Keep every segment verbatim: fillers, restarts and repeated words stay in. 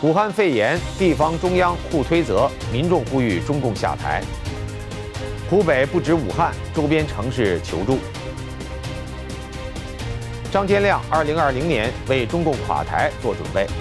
武汉肺炎，地方中央互推责，民众呼吁中共下台。湖北不止武汉，周边城市求助。张天亮，二零二零年为中共垮台做准备。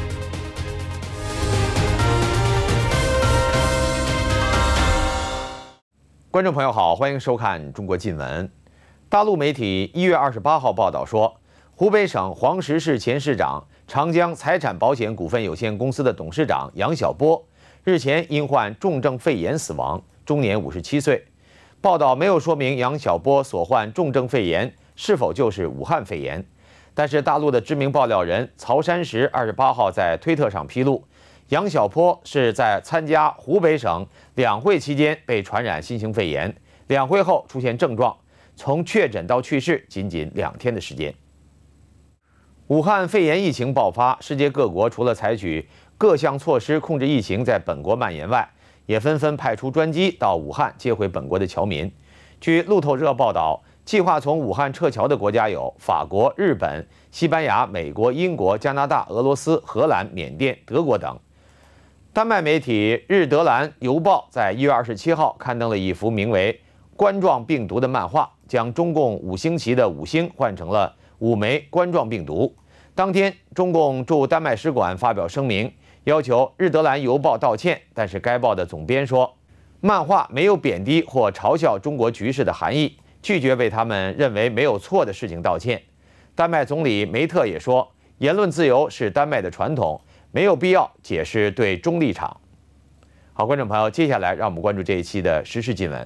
观众朋友好，欢迎收看《中国近闻》。大陆媒体一月二十八号报道说，湖北省黄石市前市长、长江财产保险股份有限公司的董事长杨晓波日前因患重症肺炎死亡，终年五十七岁。报道没有说明杨晓波所患重症肺炎是否就是武汉肺炎，但是大陆的知名爆料人曹山石二十八号在推特上披露，杨晓波是在参加湖北省两会期间被传染新型肺炎，两会后出现症状，从确诊到去世仅仅两天的时间。武汉肺炎疫情爆发，世界各国除了采取各项措施控制疫情在本国蔓延外，也纷纷派出专机到武汉接回本国的侨民。据路透社报道，计划从武汉撤侨的国家有法国、日本、西班牙、美国、英国、加拿大、俄罗斯、荷兰、缅甸、德国等。丹麦媒体《日德兰邮报》在一月二十七号刊登了一幅名为“冠状病毒”的漫画，将中共五星旗的五星换成了五枚冠状病毒。当天，中共驻丹麦使馆发表声明，要求《日德兰邮报》道歉，但是该报的总编说，漫画没有贬低或嘲笑中国局势的含义，拒绝为他们认为没有错的事情道歉。丹麦总理梅特也说，言论自由是丹麦的传统，没有必要解释对中立场。好，观众朋友，接下来让我们关注这一期的时事新闻。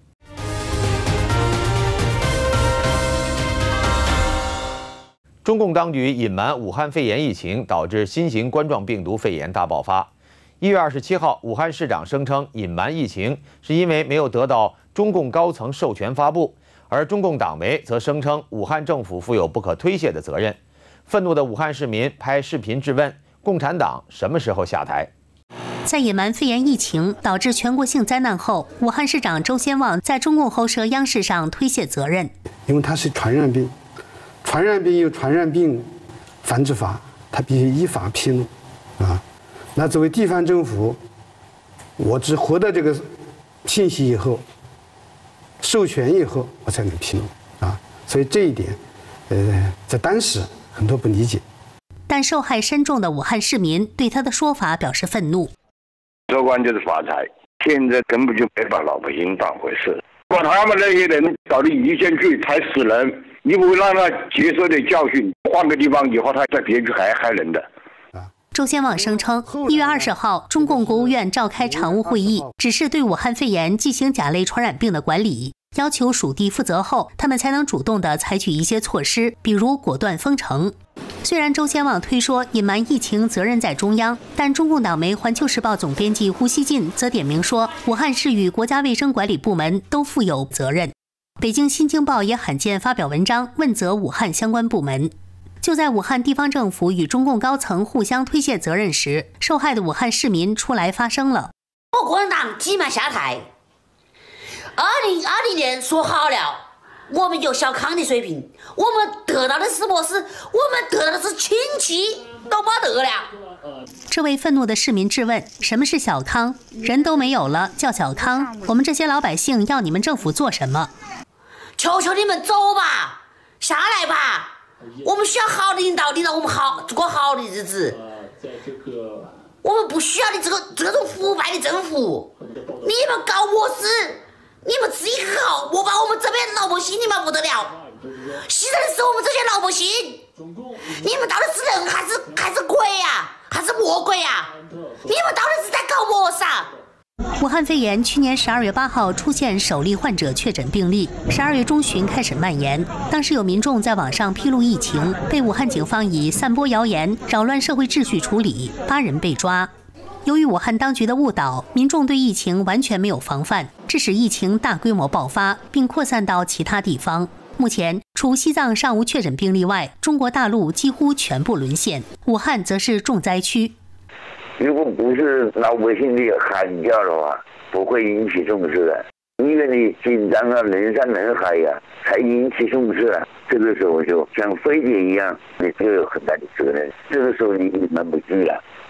中共当局隐瞒武汉肺炎疫情，导致新型冠状病毒肺炎大爆发。一月二十七号，武汉市长声称隐瞒疫情是因为没有得到中共高层授权发布，而中共党媒则声称武汉政府负有不可推卸的责任。愤怒的武汉市民拍视频质问共产党什么时候下台。 在隐瞒肺炎疫情导致全国性灾难后，武汉市长周先旺在中共喉舌央视上推卸责任， 因为它是传染病。传染病有传染病防治法，它必须依法披露，啊，那作为地方政府，我只获得这个信息以后，授权以后，我才能披露，啊，所以这一点，呃，在当时很多不理解。 但受害深重的武汉市民对他的说法表示愤怒。 做官就是发财，现在根本就没把老百姓当回事，把他们那些人搞到一线去才死人。你不让他接受点教训，换个地方以后，他在别处还害人的。 周先旺声称，一月二十号，中共国务院召开常务会议，指示对武汉肺炎进行甲类传染病的管理，要求属地负责后，他们才能主动地采取一些措施，比如果断封城。虽然周先旺推说隐瞒疫情责任在中央，但中共党媒《环球时报》总编辑胡锡进则点名说，武汉市与国家卫生管理部门都负有责任。北京新京报也罕见发表文章问责武汉相关部门。就在武汉地方政府与中共高层互相推卸责任时，受害的武汉市民出来发声了。 我共产党急忙下台。二零二零年说好了，我们有小康的水平，我们得到的是什么？是我们得到的是亲戚都没得了。 这位愤怒的市民质问：什么是小康？人都没有了，叫小康？我们这些老百姓要你们政府做什么？ 求求你们走吧，下来吧！我们需要好的领导，领导我们好过好的日子。我们不需要你这个这种腐败的政府。你们搞我事，你们自己好，我把我们这边老百姓你们不得了，牺牲的是我们这些老百姓。你们到底是人还是还是鬼呀、啊？还是魔鬼呀、啊？你们到底是在搞我啥？ 武汉肺炎去年十二月八号出现首例患者确诊病例，十二月中旬开始蔓延。当时有民众在网上披露疫情，被武汉警方以散播谣言、扰乱社会秩序处理，八人被抓。由于武汉当局的误导，民众对疫情完全没有防范，致使疫情大规模爆发，并扩散到其他地方。目前，除西藏尚无确诊病例外，中国大陆几乎全部沦陷，武汉则是重灾区。 如果不是老百姓的喊叫的话，不会引起重视的。因为你紧张啊，人山人海呀、啊，才引起重视啊。这个时候就像非典一样，你就有很大的责任。这个时候你瞒不住了。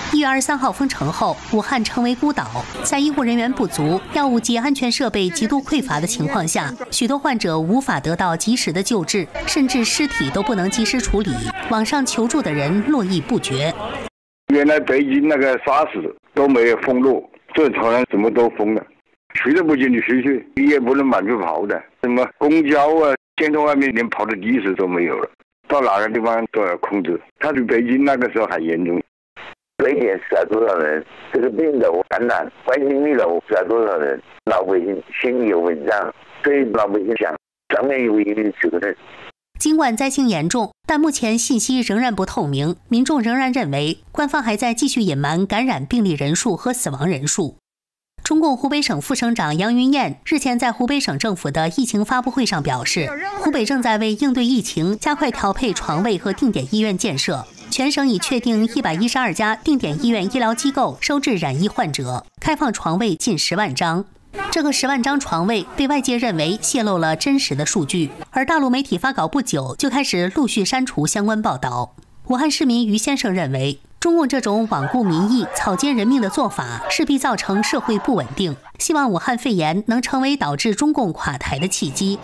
一月二十三号封城后，武汉成为孤岛，在医护人员不足、药物及安全设备极度匮乏的情况下，许多患者无法得到及时的救治，甚至尸体都不能及时处理。网上求助的人络绎不绝。 原来北京那个 SARS 都没有封路，这突然什么都封了，去都不进去去去，你也不能满处跑的，什么公交啊，现在外面连跑的的士都没有了，到哪个地方都要控制。他比北京那个时候还严重。 非典死了多少人？这个病的感染，冠心病的死了多少人？老百姓心里有文章，对老百姓想，长远有一定责任。 尽管灾情严重，但目前信息仍然不透明，民众仍然认为官方还在继续隐瞒感染病例人数和死亡人数。中共湖北省副省长杨云彦日前在湖北省政府的疫情发布会上表示，湖北正在为应对疫情加快调配床位和定点医院建设，全省已确定一百一十二家定点医院医疗机构收治染疫患者，开放床位近十万张。这个十万张床位被外界认为泄露了真实的数据，而大陆媒体发稿不久就开始陆续删除相关报道。武汉市民于先生认为，中共这种罔顾民意、草菅人命的做法势必造成社会不稳定，希望武汉肺炎能成为导致中共垮台的契机。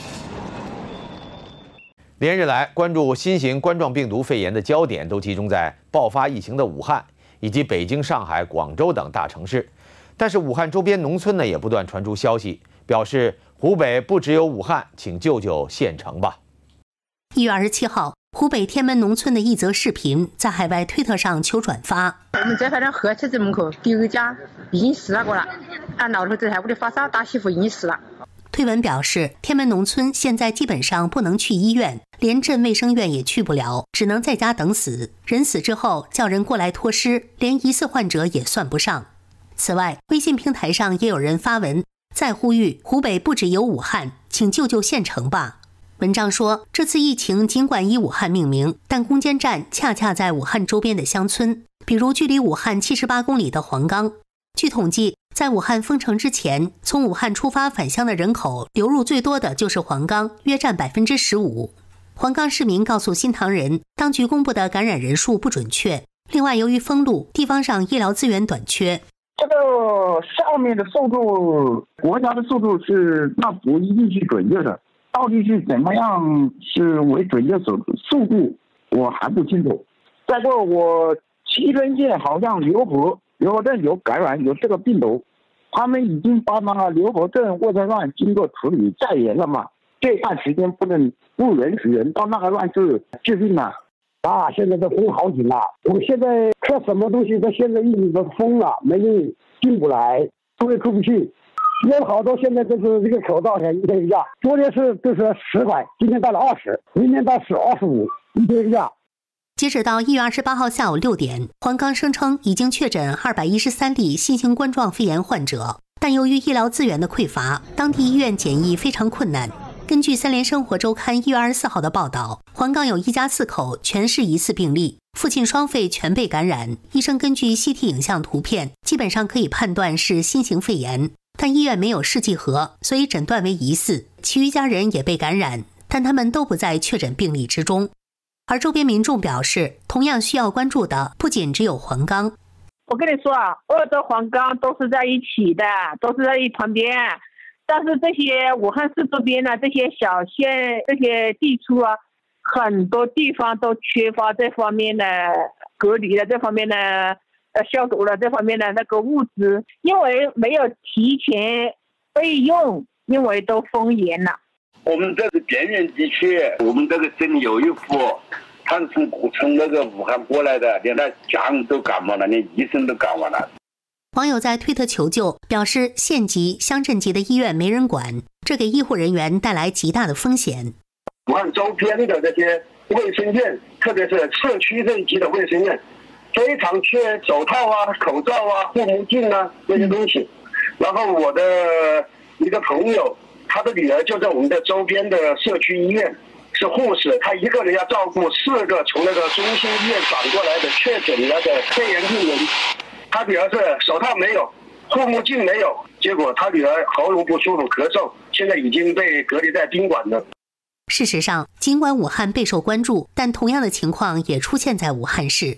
连日来，关注新型冠状病毒肺炎的焦点都集中在爆发疫情的武汉以及北京、上海、广州等大城市。但是武汉周边农村呢，也不断传出消息，表示湖北不只有武汉，请救救县城吧。 一月二十七号，湖北天门农村的一则视频在海外推特上求转发。 我们这反正河车子门口有一家已死了过了，俺老头子还屋里发烧，大媳妇已经死了。 推文表示，天门农村现在基本上不能去医院，连镇卫生院也去不了，只能在家等死。人死之后叫人过来拖尸，连疑似患者也算不上。此外，微信平台上也有人发文，在呼吁湖北不只有武汉，请救救县城吧。文章说，这次疫情尽管以武汉命名，但攻坚战恰恰在武汉周边的乡村，比如距离武汉七十八公里的黄冈。据统计，在武汉封城之前，从武汉出发返乡的人口流入最多的就是黄冈，约占百分之十五。黄冈市民告诉新唐人，当局公布的感染人数不准确。另外，由于封路，地方上医疗资源短缺。 这个上面的速度，国家的速度是那不一定是准确的，到底是怎么样是为准确速速度，我还不清楚。再过，我蕲春县好像刘河刘河镇有感染有这个病毒，他们已经把那个刘河镇卧车站经过处理再严了嘛，这段时间不能不允许人到那个乱治治病了。啊，现在都封好紧了，我现在吃什么东西都现在一直都封了，没人进不来，出也出不去。有好多现在都是这个口罩钱一天一价，昨天是就是十块，今天到了二十，明天到是二十五，一天一价。 截止到一月二十八号下午六点，黄冈声称已经确诊二百一十三例新型冠状肺炎患者，但由于医疗资源的匮乏，当地医院检疫非常困难。根据三联生活周刊一月二十四号的报道，黄冈有一家四口全是疑似病例，父亲双肺全被感染，医生根据 C T 影像图片基本上可以判断是新型肺炎，但医院没有试剂盒，所以诊断为疑似。其余家人也被感染，但他们都不在确诊病例之中。而周边民众表示，同样需要关注的不仅只有黄冈。 我跟你说啊，鄂州、黄冈都是在一起的，都是在一旁边。但是这些武汉市周边的这些小县、这些地处啊，很多地方都缺乏这方面的隔离的这方面的呃消毒的这方面的那个物资，因为没有提前备用，因为都封严了。 我们这个边远地区，我们这个镇有一户，他从从那个武汉过来的，连他家人都感冒了，连医生都感冒了。 网友在推特求救，表示县级、乡镇级的医院没人管，这给医护人员带来极大的风险。 武汉周边的这些卫生院，特别是社区镇级的卫生院，非常缺手套啊、口罩啊、护目镜啊这些东西。然后我的一个朋友，他的女儿就在我们的周边的社区医院，是护士，他一个人要照顾四个从那个中心医院转过来的确诊那个肺炎病人。他女儿是手套没有，护目镜没有，结果他女儿喉咙不舒服咳嗽，现在已经被隔离在宾馆了。 事实上，尽管武汉备受关注，但同样的情况也出现在武汉市。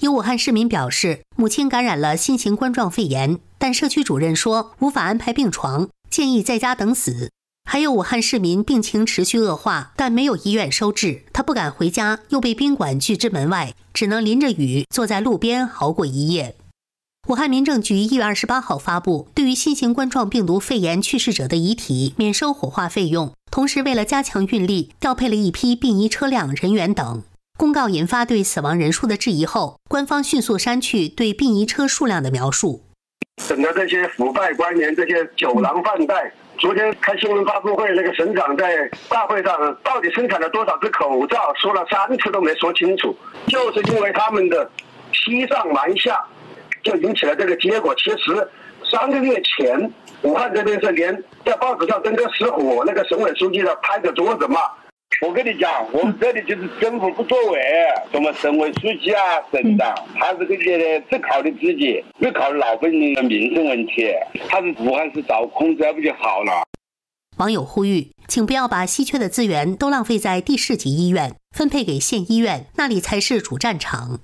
有武汉市民表示，母亲感染了新型冠状肺炎，但社区主任说无法安排病床，建议在家等死。还有武汉市民病情持续恶化，但没有医院收治，他不敢回家，又被宾馆拒之门外，只能淋着雨坐在路边熬过一夜。武汉民政局一月二十八号发布，对于新型冠状病毒肺炎去世者的遗体免收火化费用，同时为了加强运力，调配了一批殡仪车辆、人员等。公告引发对死亡人数的质疑后，官方迅速删去对殡仪车数量的描述。 整个这些腐败官员、这些酒囊饭袋，昨天开新闻发布会，那个省长在大会上到底生产了多少只口罩，说了三次都没说清楚，就是因为他们的欺上瞒下，就引起了这个结果。其实三个月前，武汉这边是连在报纸上登个失火，那个省委书记的拍着桌子骂。 我跟你讲，我们这里就是政府不作为，什么省委书记啊、省长，他这个呢只考虑自己，不考虑老百姓的民生问题。他是武汉市早控制，不就好了？ 网友呼吁，请不要把稀缺的资源都浪费在地市级医院，分配给县医院，那里才是主战场。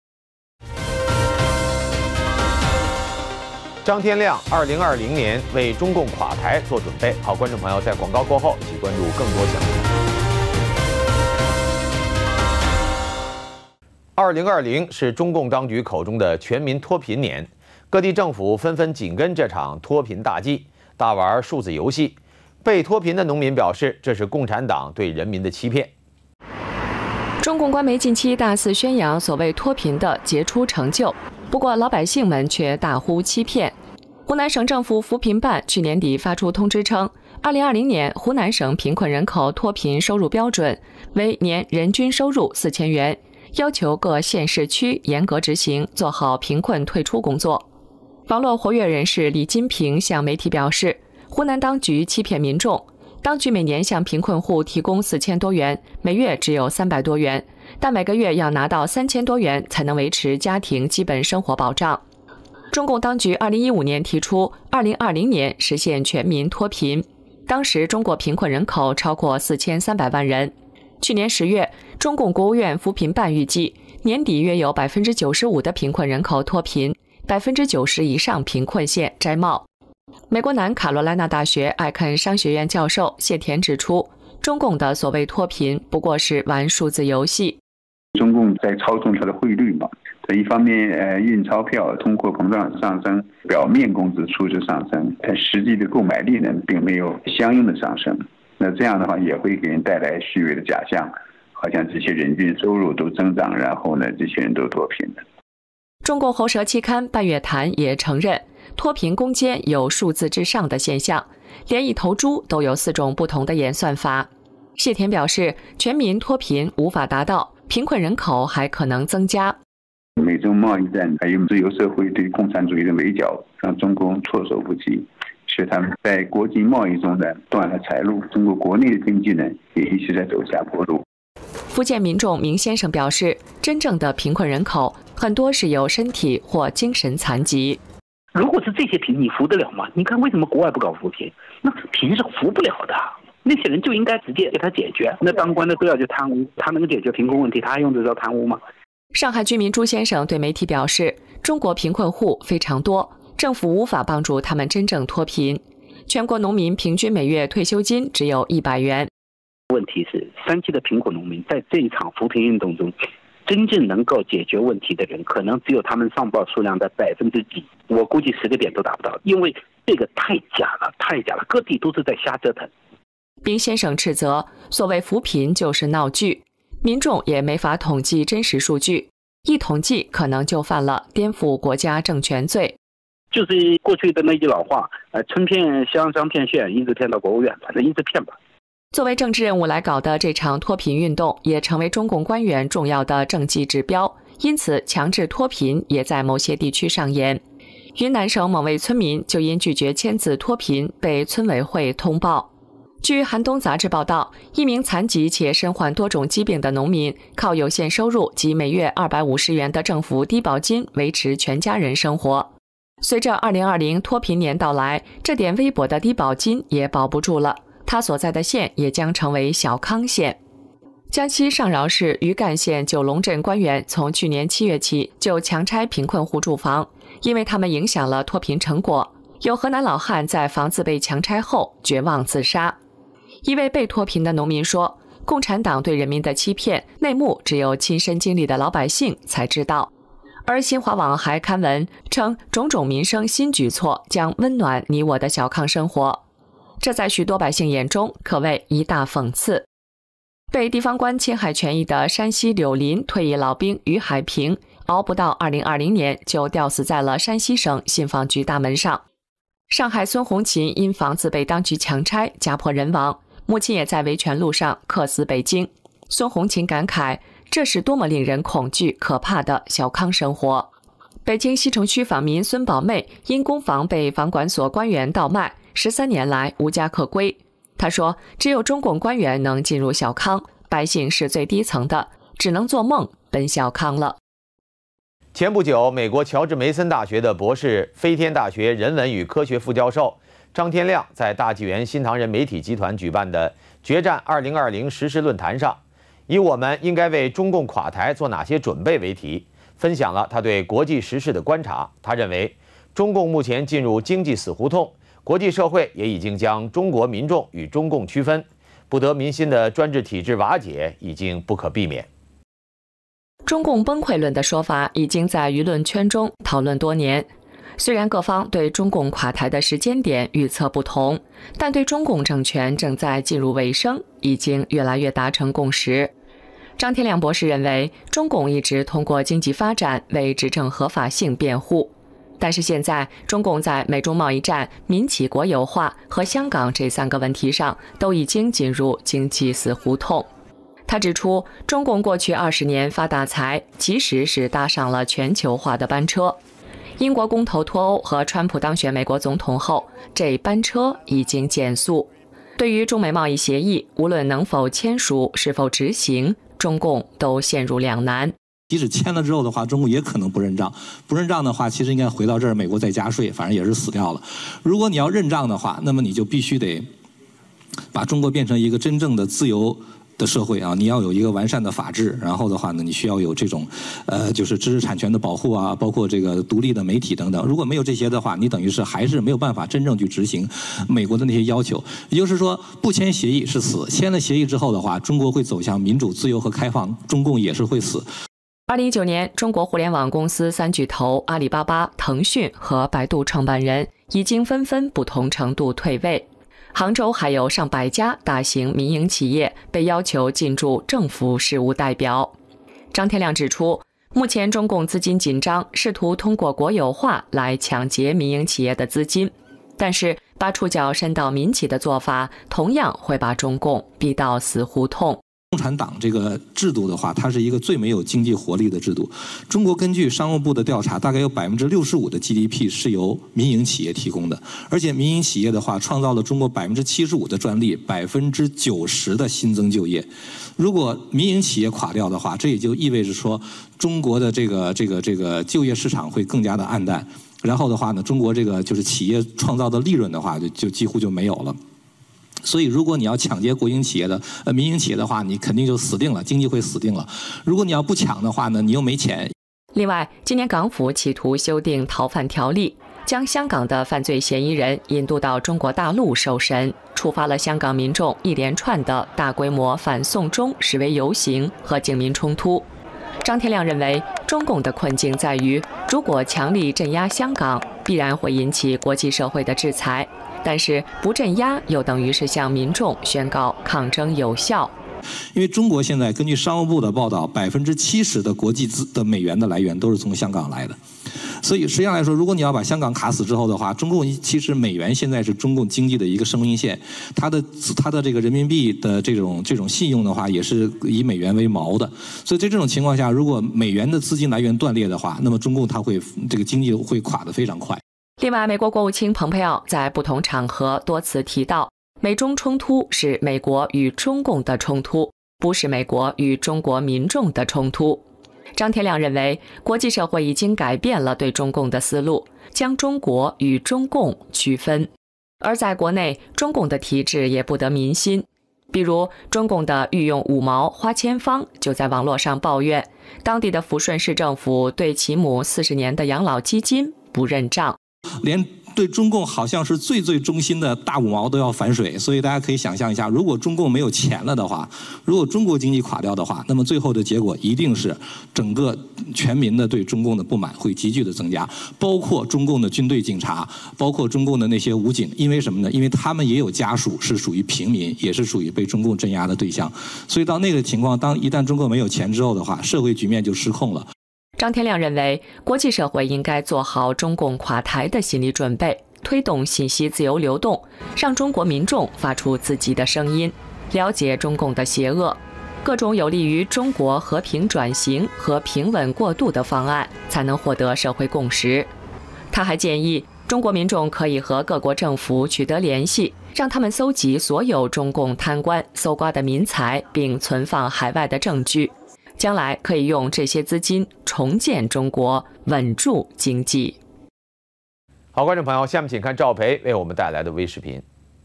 张天亮二零二零年为中共垮台做准备。好，观众朋友，在广告过后，一起关注更多详情。二零二零是中共当局口中的全民脱贫年，各地政府纷纷紧跟这场脱贫大计，大玩数字游戏。被脱贫的农民表示，这是共产党对人民的欺骗。 中共官媒近期大肆宣扬所谓脱贫的杰出成就，不过老百姓们却大呼欺骗。湖南省政府扶贫办去年底发出通知称，二零二零年湖南省贫困人口脱贫收入标准为年人均收入四千元。要求各县市区严格执行，做好贫困退出工作。网络活跃人士李金平向媒体表示，湖南当局欺骗民众，当局每年向贫困户提供四千多元，每月只有三百多元，但每个月要拿到三千多元才能维持家庭基本生活保障。中共当局二零一五年提出，二零二零年实现全民脱贫，当时中国贫困人口超过四千三百万人。去年十月，中共国务院扶贫办预计，年底约有百分之九十五的贫困人口脱贫，百分之九十以上贫困县摘帽。美国南卡罗来纳大学艾肯商学院教授谢田指出，中共的所谓脱贫不过是玩数字游戏。 中共在操纵它的汇率嘛，它一方面呃印钞票，通货膨胀上升，表面工资数值上升，但实际的购买力呢并没有相应的上升。那这样的话也会给人带来虚伪的假象，好像这些人均收入都增长，然后呢这些人都脱贫了。 中共喉舌期刊《半月谈》也承认，脱贫攻坚有数字至上的现象，连一头猪都有四种不同的演算法。谢田表示，全民脱贫无法达到，贫困人口还可能增加。 美中贸易战还有自由社会对共产主义的围剿，让中共措手不及，使他们在国际贸易中呢断了财路，中国国内的经济呢也一直在走下坡路。 福建民众明先生表示，真正的贫困人口很多是有身体或精神残疾。 如果是这些贫，你扶得了吗？你看为什么国外不搞扶贫？那贫是扶不了的，那些人就应该直接给他解决。那当官的都要去贪污，他能解决贫困问题，他还用得着贪污吗？ 上海居民朱先生对媒体表示，中国贫困户非常多，政府无法帮助他们真正脱贫。全国农民平均每月退休金只有一百元。 问题是，山西的贫苦农民在这一场扶贫运动中，真正能够解决问题的人，可能只有他们上报数量的百分之几。我估计十个点都达不到，因为这个太假了，太假了，各地都是在瞎折腾。 冰先生斥责，所谓扶贫就是闹剧，民众也没法统计真实数据，一统计可能就犯了颠覆国家政权罪。 就是过去的那句老话，呃，春骗乡，乡骗县，一直骗到国务院，反正一直骗吧。 作为政治任务来搞的这场脱贫运动，也成为中共官员重要的政绩指标，因此强制脱贫也在某些地区上演。云南省某位村民就因拒绝签字脱贫，被村委会通报。据寒冬杂志报道，一名残疾且身患多种疾病的农民，靠有限收入及每月二百五十元的政府低保金维持全家人生活。随着二零二零脱贫年到来，这点微薄的低保金也保不住了，他所在的县也将成为小康县。 江西上饶市余干县九龙镇官员从去年七月起就强拆贫困户住房，因为他们影响了脱贫成果。有河南老汉在房子被强拆后绝望自杀。一位被脱贫的农民说：“共产党对人民的欺骗内幕，只有亲身经历的老百姓才知道。”而新华网还刊文称，种种民生新举措将温暖你我的小康生活，这在许多百姓眼中可谓一大讽刺。被地方官侵害权益的山西柳林退役老兵于海平，熬不到二零二零年就吊死在了山西省信访局大门上。上海孙红琴因房子被当局强拆，家破人亡，母亲也在维权路上客死北京。孙红琴感慨，这是多么令人恐惧可怕的小康生活。北京西城区访民孙宝妹因公房被房管所官员倒卖，十三年来无家可归。她说，只有中共官员能进入小康，百姓是最低层的，只能做梦奔小康了。 前不久，美国乔治梅森大学的博士、飞天大学人文与科学副教授张天亮在大纪元新唐人媒体集团举办的“决战二零二零”时事论坛上，以“我们应该为中共垮台做哪些准备”为题，分享了他对国际时事的观察。他认为，中共目前进入经济死胡同，国际社会也已经将中国民众与中共区分，不得民心的专制体制瓦解已经不可避免。 中共崩溃论的说法已经在舆论圈中讨论多年。虽然各方对中共垮台的时间点预测不同，但对中共政权正在进入尾声已经越来越达成共识。张天亮博士认为，中共一直通过经济发展为执政合法性辩护，但是现在中共在美中贸易战、民企国有化和香港这三个问题上都已经进入经济死胡同。他指出，中共过去二十年发大财，其实是搭上了全球化的班车。英国公投脱欧和川普当选美国总统后，这班车已经减速。对于中美贸易协议，无论能否签署、是否执行，中共都陷入两难。 即使签了之后的话，中共也可能不认账。不认账的话，其实应该回到这儿，美国再加税，反正也是死掉了。如果你要认账的话，那么你就必须得把中国变成一个真正的自由的社会啊，你要有一个完善的法治，然后的话呢，你需要有这种，呃，就是知识产权的保护啊，包括这个独立的媒体等等。如果没有这些的话，你等于是还是没有办法真正去执行美国的那些要求。也就是说，不签协议是死，签了协议之后的话，中国会走向民主、自由和开放，中共也是会死。 二零一九年，中国互联网公司三巨头阿里巴巴、腾讯和百度创办人已经纷纷不同程度退位。杭州还有上百家大型民营企业被要求进驻政府事务代表。张天亮指出，目前中共资金紧张，试图通过国有化来抢劫民营企业的资金，但是把触角伸到民企的做法，同样会把中共逼到死胡同。 共产党这个制度的话，它是一个最没有经济活力的制度。中国根据商务部的调查，大概有百分之六十五的 G D P 是由民营企业提供的，而且民营企业的话，创造了中国百分之七十五的专利，百分之九十的新增就业。如果民营企业垮掉的话，这也就意味着说，中国的这个这个这个就业市场会更加的暗淡。然后的话呢，中国这个就是企业创造的利润的话，就就几乎就没有了。所以，如果你要抢劫国营企业的、呃民营企业的话，你肯定就死定了，经济会死定了。如果你要不抢的话呢，你又没钱。 另外，今年港府企图修订逃犯条例，将香港的犯罪嫌疑人引渡到中国大陆受审，触发了香港民众一连串的大规模反送中示威游行和警民冲突。张天亮认为，中共的困境在于，如果强力镇压香港，必然会引起国际社会的制裁。但是不镇压又等于是向民众宣告抗争有效。 因为中国现在根据商务部的报道，百分之七十的国际资的美元的来源都是从香港来的，所以实际上来说，如果你要把香港卡死之后的话，中共其实美元现在是中共经济的一个生命线，它的它的这个人民币的这种这种信用的话，也是以美元为锚的，所以在这种情况下，如果美元的资金来源断裂的话，那么中共它会这个经济会垮得非常快。 另外，美国国务卿蓬佩奥在不同场合多次提到，美中冲突是美国与中共的冲突，不是美国与中国民众的冲突。张天亮认为，国际社会已经改变了对中共的思路，将中国与中共区分。而在国内，中共的体制也不得民心。 比如，中共的御用五毛花千芳就在网络上抱怨，当地的抚顺市政府对其母四十年的养老基金不认账， 连对中共好像是最最忠心的大五毛都要反水。所以大家可以想象一下，如果中共没有钱了的话，如果中国经济垮掉的话，那么最后的结果一定是整个全民的对中共的不满会急剧的增加，包括中共的军队警察，包括中共的那些武警。因为什么呢？因为他们也有家属是属于平民，也是属于被中共镇压的对象。所以到那个情况，当一旦中国没有钱之后的话，社会局面就失控了。 张天亮认为，国际社会应该做好中共垮台的心理准备，推动信息自由流动，让中国民众发出自己的声音，了解中共的邪恶，各种有利于中国和平转型和平稳过渡的方案才能获得社会共识。他还建议，中国民众可以和各国政府取得联系，让他们搜集所有中共贪官搜刮的民财，并存放海外的证据。将来可以用这些资金重建中国，稳住经济。 好，观众朋友，下面请看赵培为我们带来的微视频。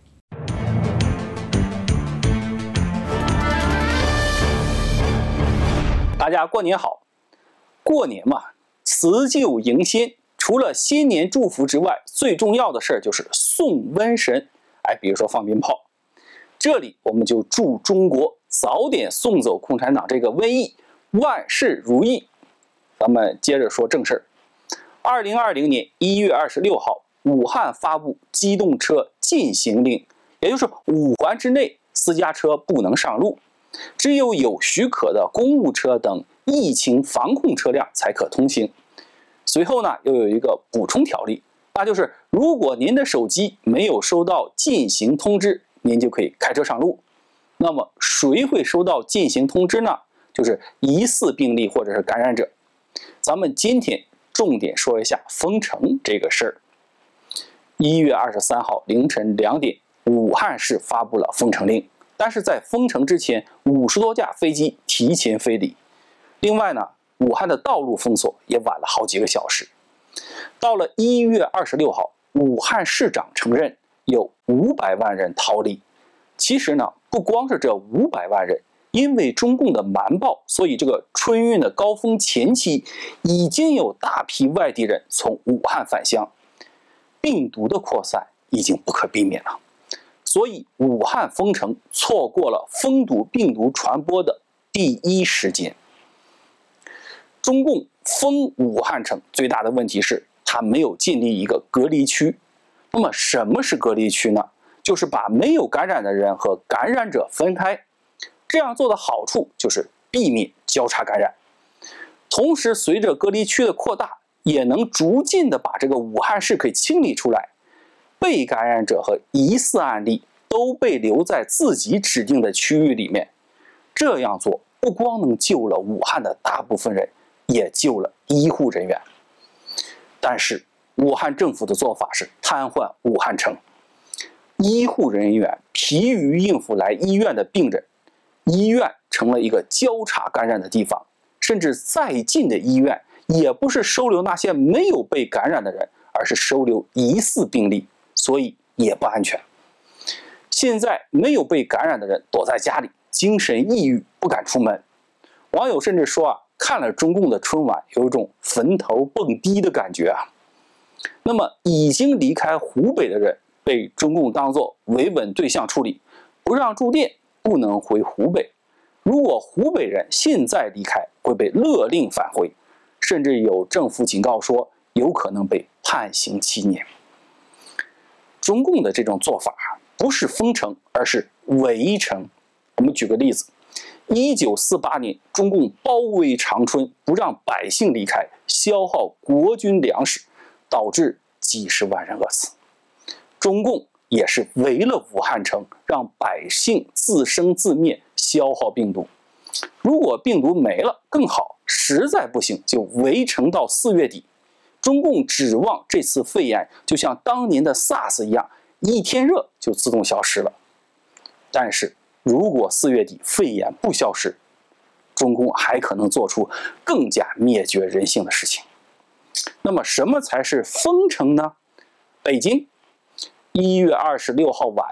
大家过年好！过年嘛，辞旧迎新，除了新年祝福之外，最重要的事儿就是送瘟神。哎，比如说放鞭炮。这里我们就祝中国早点送走共产党这个瘟疫，万事如意。咱们接着说正事儿。二零二零年一月二十六号，武汉发布机动车禁行令，也就是五环之内私家车不能上路，只有有许可的公务车等疫情防控车辆才可通行。随后呢，又有一个补充条例，那就是如果您的手机没有收到禁行通知，您就可以开车上路。那么谁会收到禁行通知呢？就是疑似病例或者是感染者。咱们今天重点说一下封城这个事儿。一月二十三号凌晨两点，武汉市发布了封城令，但是在封城之前，五十多架飞机提前飞离。另外呢，武汉的道路封锁也晚了好几个小时。到了一月二十六号，武汉市长承认有五百万人逃离。其实呢，不光是这五百万人，因为中共的瞒报，所以这个春运的高峰前期，已经有大批外地人从武汉返乡，病毒的扩散已经不可避免了。所以武汉封城错过了封堵病毒传播的第一时间。中共封武汉城最大的问题是，它没有建立一个隔离区。那么什么是隔离区呢？就是把没有感染的人和感染者分开。这样做的好处就是避免交叉感染，同时随着隔离区的扩大，也能逐渐的把这个武汉市给清理出来。被感染者和疑似案例都被留在自己指定的区域里面。这样做不光能救了武汉的大部分人，也救了医护人员。但是武汉政府的做法是瘫痪武汉城，医护人员疲于应付来医院的病人，医院成了一个交叉感染的地方，甚至再近的医院也不是收留那些没有被感染的人，而是收留疑似病例，所以也不安全。现在没有被感染的人躲在家里，精神抑郁，不敢出门。网友甚至说啊，看了中共的春晚，有一种坟头蹦迪的感觉啊。那么已经离开湖北的人被中共当作维稳对象处理，不让住店，不能回湖北。如果湖北人现在离开，会被勒令返回，甚至有政府警告说有可能被判刑七年。中共的这种做法不是封城，而是围城。我们举个例子，一九四八年，中共包围长春，不让百姓离开，消耗国军粮食，导致几十万人饿死。中共也是围了武汉城，让百姓自生自灭，消耗病毒。如果病毒没了更好，实在不行就围城到四月底。中共指望这次肺炎就像当年的 SARS 一样，一天热就自动消失了。但是如果四月底肺炎不消失，中共还可能做出更加灭绝人性的事情。那么什么才是封城呢？北京一月二十六号晚，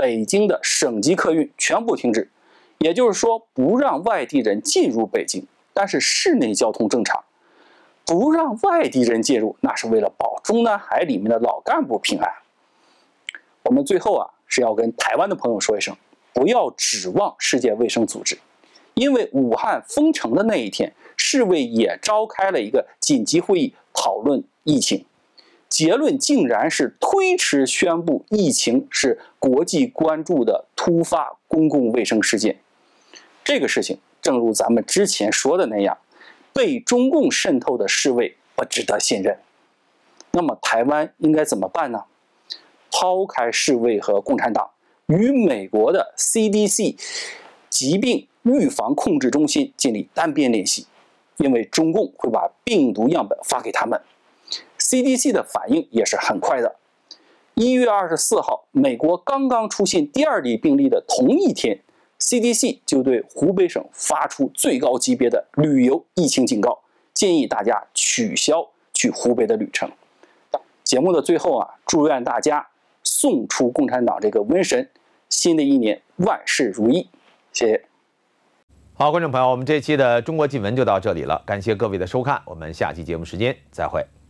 北京的省级客运全部停止，也就是说不让外地人进入北京，但是市内交通正常。不让外地人介入，那是为了保中南海里面的老干部平安。我们最后啊是要跟台湾的朋友说一声，不要指望世界卫生组织，因为武汉封城的那一天，世卫也召开了一个紧急会议讨论疫情，结论竟然是推迟宣布疫情是国际关注的突发公共卫生事件。这个事情正如咱们之前说的那样，被中共渗透的世卫不值得信任。那么台湾应该怎么办呢？抛开世卫和共产党，与美国的 C D C 疾病预防控制中心建立单边联系，因为中共会把病毒样本发给他们。C D C 的反应也是很快的。一月二十四号，美国刚刚出现第二例病例的同一天， C D C 就对湖北省发出最高级别的旅游疫情警告，建议大家取消去湖北的旅程。节目的最后啊，祝愿大家送出共产党这个瘟神，新的一年万事如意，谢谢。 好，观众朋友，我们这期的中国近闻就到这里了，感谢各位的收看，我们下期节目时间再会。